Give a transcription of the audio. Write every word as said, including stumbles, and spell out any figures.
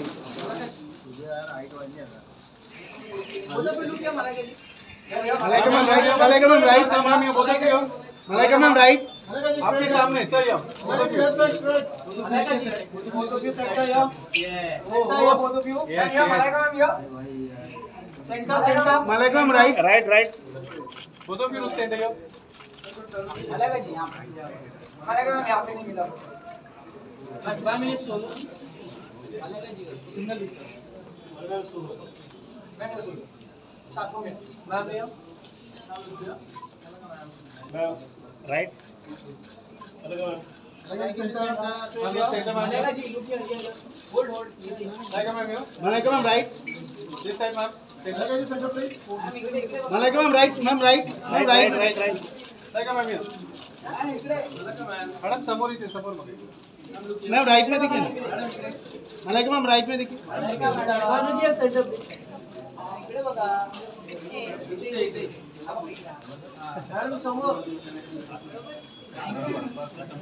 Malaika ma'am right, Malaika ma'am right, ma'am ये बोलो क्यों? मलाइका मैम राइट, आपके सामने सर या बोलो क्यों? मलाइका जी बोलो क्यों सेंटर या ये सेंटर या बोलो क्यों? या मलाइका मैम या centre centre Malaika ma'am right right right बोलो क्यों लोग सेंटर या मलाइका जी यहां मलाइका मैम यहां पे नहीं मिला मैम ये solo Malaika ji single picture Malaika solo ma'am ये सोलो सात फोर मैम ये ma'am right Malaika ma'am Malaika ji look here hold hold Malaika ma'am Malaika ma'am right this side ma'am Malaika ji centre please Malaika ma'am right ma'am right ma'am right right right Malaika ma'am इकडे madam समोर इथे समोर बघा ma'am right में देखिए मलाइका मैम राइट में देखिए मलाइका मैम जी सेंटर इकडे बघा इथे इथे मॅडम समोर